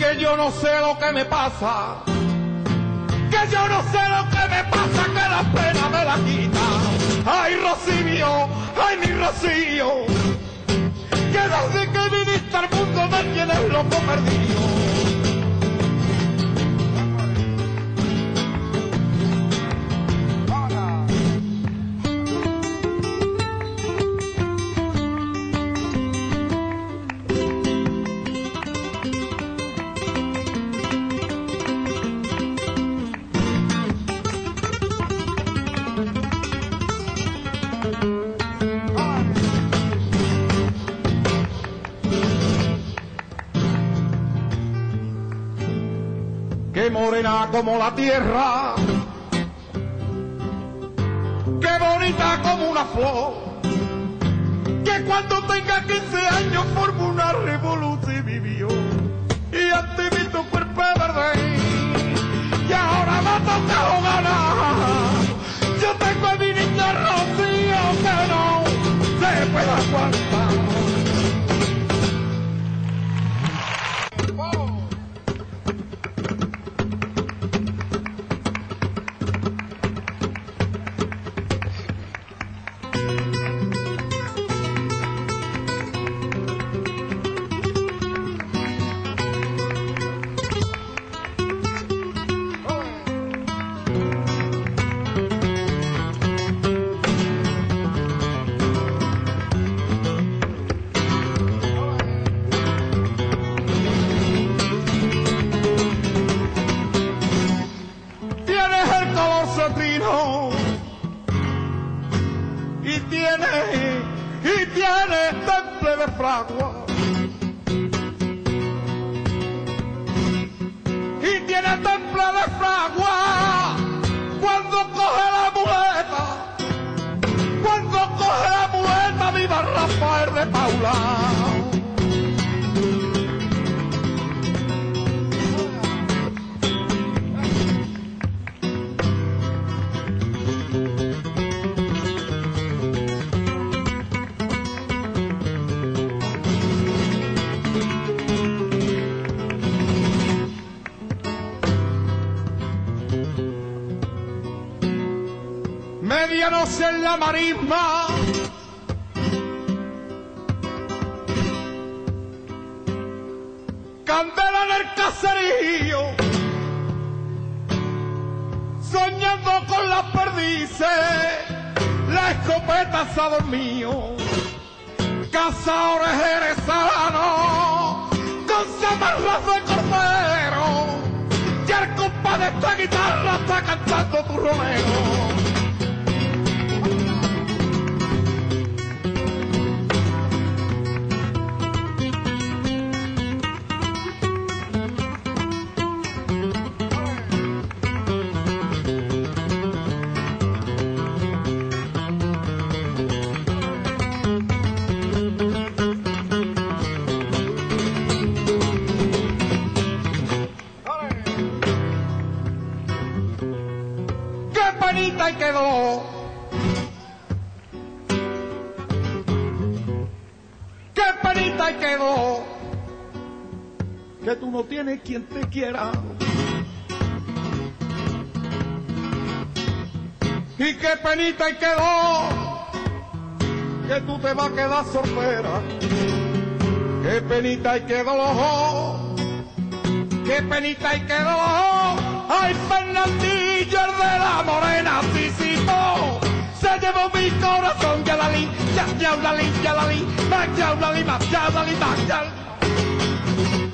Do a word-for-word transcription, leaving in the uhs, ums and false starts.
que yo no sé lo que me pasa, que yo no sé lo que me pasa, que la pena me la quita. Ay, Rocío, ay, mi Rocío, que desde que viniste al mundo me tienes loco perdido. Qué morena como la tierra, qué bonita como una flor, que cuando tenga quince años formó una revolución y vivió, y antes vi tu cuerpo verde, y ahora me toca ganar. Yo tengo a mi niña Rocío que no se puede aguantar. Y tiene, y tiene temple de fragua, y tiene temple de fragua, cuando coge la muleta, cuando coge la muleta, viva Rafael de Paula. Medianoche en la marisma, candela en el caserío, soñando con las perdices, la escopeta se ha dormido, cazadores jerezanos, con zamarras de cordero, y el compadre de esta guitarra está cantando tu romero. Y quedó, qué penita y quedó, que tú no tienes quien te quiera, y qué penita y quedó, que tú te vas a quedar soltera, qué penita y quedó, qué penita y quedó. Ay, Fernandillo, el de la morena, sí, sí, oh, se llevó mi corazón, ya la li, ya, ya la li, ya la li, ya la li, ya la li, ya la li.